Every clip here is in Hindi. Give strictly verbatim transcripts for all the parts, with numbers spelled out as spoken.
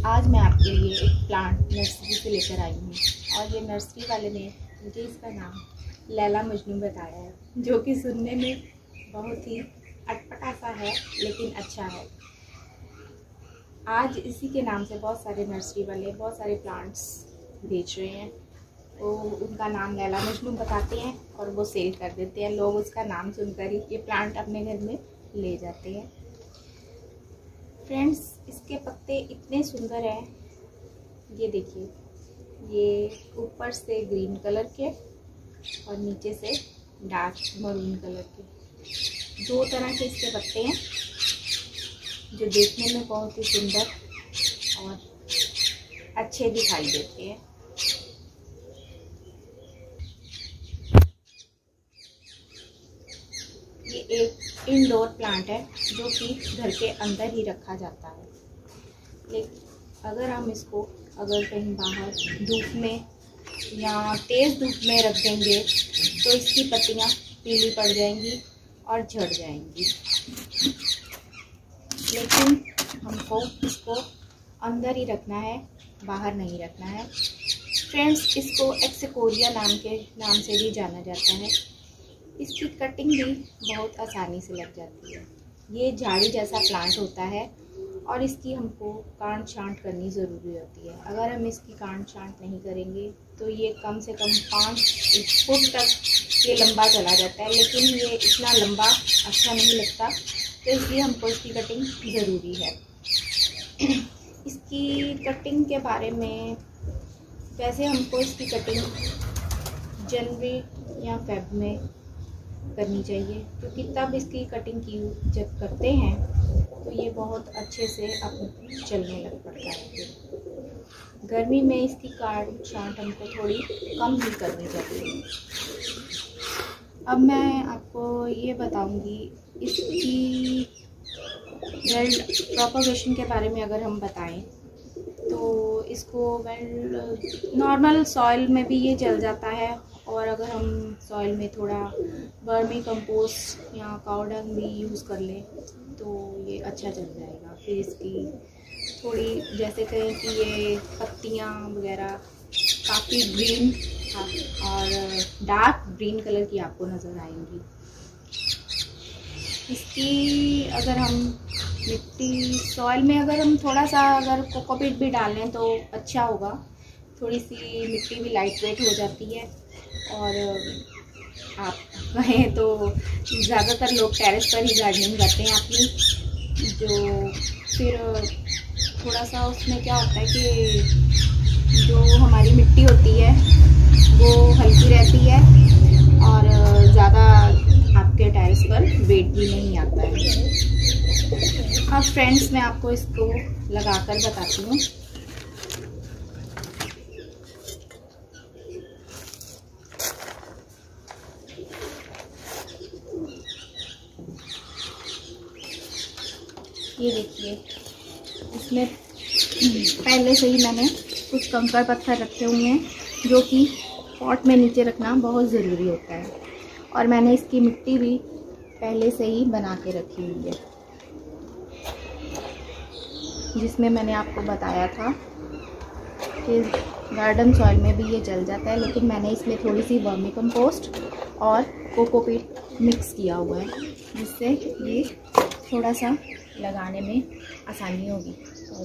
आज मैं आपके लिए एक प्लांट नर्सरी से लेकर आई हूँ और ये नर्सरी वाले ने मुझे इसका नाम लैला मजनू बताया है, जो कि सुनने में बहुत ही अटपटा सा है लेकिन अच्छा है। आज इसी के नाम से बहुत सारे नर्सरी वाले बहुत सारे प्लांट्स बेच रहे हैं, तो उनका नाम लैला मजनू बताते हैं और वो सेल कर देते हैं। लोग उसका नाम सुनकर ही ये प्लांट अपने घर में ले जाते हैं। फ्रेंड्स, इसके पत्ते इतने सुंदर हैं, ये देखिए, ये ऊपर से ग्रीन कलर के और नीचे से डार्क मरून कलर के, दो तरह के इसके पत्ते हैं जो देखने में बहुत ही सुंदर और अच्छे दिखाई देते हैं। ये एक इंडोर प्लांट है जो कि घर के अंदर ही रखा जाता है, लेकिन अगर हम इसको अगर कहीं बाहर धूप में या तेज़ धूप में रख देंगे तो इसकी पत्तियां पीली पड़ जाएंगी और झड़ जाएंगी। लेकिन हमको इसको अंदर ही रखना है, बाहर नहीं रखना है। फ्रेंड्स, इसको एक्सेकोरिया नाम के नाम से भी जाना जाता है। इसकी कटिंग भी बहुत आसानी से लग जाती है। ये झाड़ी जैसा प्लांट होता है और इसकी हमको काट छांट करनी ज़रूरी होती है। अगर हम इसकी काट छांट नहीं करेंगे तो ये कम से कम पाँच फुट तक ये लंबा चला जाता है, लेकिन ये इतना लंबा अच्छा नहीं लगता, तो इसलिए हमको इसकी कटिंग ज़रूरी है। इसकी कटिंग के बारे में, वैसे हमको इसकी कटिंग जनवरी या फेब में करनी चाहिए, क्योंकि तब इसकी कटिंग की जब करते हैं तो ये बहुत अच्छे से अब चलने लग पड़ता है। गर्मी में इसकी काट छांट हमको थोड़ी कम ही करनी चाहिए। अब मैं आपको ये बताऊंगी इसकी वेल प्रोपगेशन के बारे में। अगर हम बताएं तो इसको वेल नॉर्मल सॉइल में भी ये चल जाता है, और अगर हम सॉइल में थोड़ा वर्मी कंपोस्ट या काऊ डंग भी यूज़ कर लें तो ये अच्छा चल जाएगा। फिर इसकी थोड़ी, जैसे कहें कि ये पत्तियाँ वगैरह काफ़ी ग्रीन और डार्क ग्रीन कलर की आपको नज़र आएंगी। इसकी अगर हम मिट्टी सॉइल में अगर हम थोड़ा सा अगर कोकोपीट भी डाल लें तो अच्छा होगा। थोड़ी सी मिट्टी भी लाइट वेट हो जाती है, और आप कहें तो ज़्यादातर लोग टेरेस पर ही गार्डनिंग करते हैं अपनी। जो फिर थोड़ा सा उसमें क्या होता है कि जो हमारी मिट्टी होती है वो हल्की रहती है और ज़्यादा आपके टेरेस पर वेट भी नहीं आता है। अब फ्रेंड्स, मैं आपको इसको लगाकर बताती हूँ। ये देखिए, इसमें पहले से ही मैंने कुछ कंकड़ पत्थर रखे हुए हैं जो कि पॉट में नीचे रखना बहुत ज़रूरी होता है, और मैंने इसकी मिट्टी भी पहले से ही बना के रखी हुई है, जिसमें मैंने आपको बताया था कि गार्डन सॉइल में भी ये जल जाता है, लेकिन मैंने इसमें थोड़ी सी वर्मी कंपोस्ट और कोकोपीट मिक्स किया हुआ है, जिससे ये थोड़ा सा लगाने में आसानी होगी।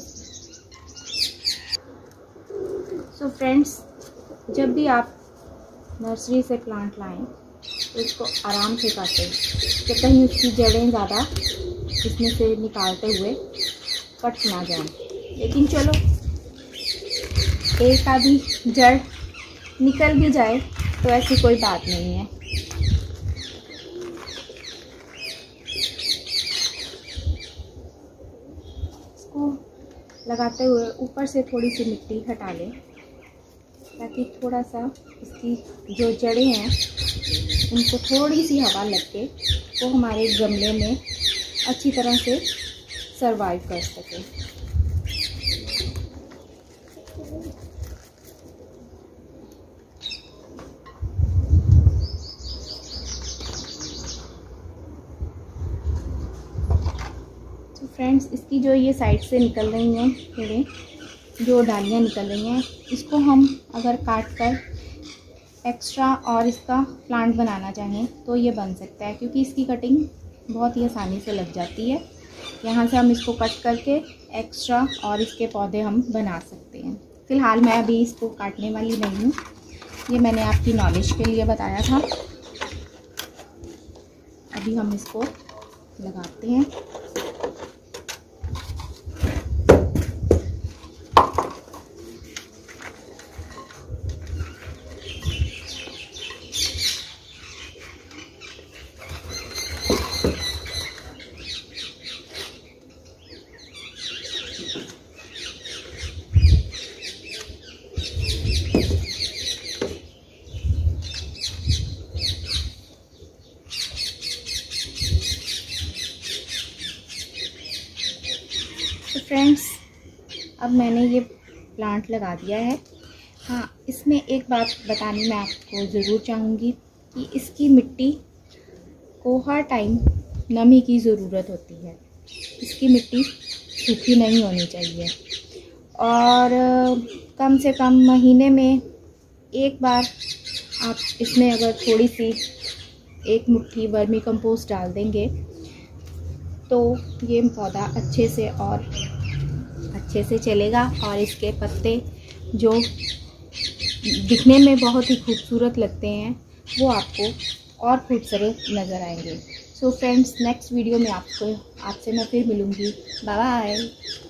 सो फ्रेंड्स, जब भी आप नर्सरी से प्लांट लाएं तो इसको आराम से काटें, कि कहीं उसकी जड़ें ज़्यादा इसमें से निकालते हुए कट ना जाएं। लेकिन चलो, एक आधी जड़ निकल भी जाए तो ऐसी कोई बात नहीं है। इसको लगाते हुए ऊपर से थोड़ी सी मिट्टी हटा लें, ताकि थोड़ा सा इसकी जो जड़ें हैं उनको थोड़ी सी हवा लग के वो हमारे गमले में अच्छी तरह से सरवाइव कर सके। फ्रेंड्स, इसकी जो ये साइड से निकल रही हैं थोड़े जो डालियाँ निकल रही हैं, इसको हम अगर काट कर एक्स्ट्रा और इसका प्लांट बनाना चाहें तो ये बन सकता है, क्योंकि इसकी कटिंग बहुत ही आसानी से लग जाती है। यहाँ से हम इसको कट करके एक्स्ट्रा और इसके पौधे हम बना सकते हैं। फ़िलहाल मैं अभी इसको काटने वाली नहीं हूँ, ये मैंने आपकी नॉलेज के लिए बताया था। अभी हम इसको लगाते हैं। तो फ्रेंड्स, अब मैंने ये प्लांट लगा दिया है। हाँ, इसमें एक बात बतानी मैं आपको ज़रूर चाहूँगी कि इसकी मिट्टी को हर टाइम नमी की ज़रूरत होती है। इसकी मिट्टी सूखी नहीं होनी चाहिए और कम से कम महीने में एक बार आप इसमें अगर थोड़ी सी एक मुट्ठी वर्मी कंपोस्ट डाल देंगे तो ये पौधा अच्छे से और अच्छे से चलेगा और इसके पत्ते जो दिखने में बहुत ही खूबसूरत लगते हैं वो आपको और खूबसूरत नज़र आएंगे। सो फ्रेंड्स, नेक्स्ट वीडियो में आपको आपसे मैं फिर मिलूँगी। Bye bye.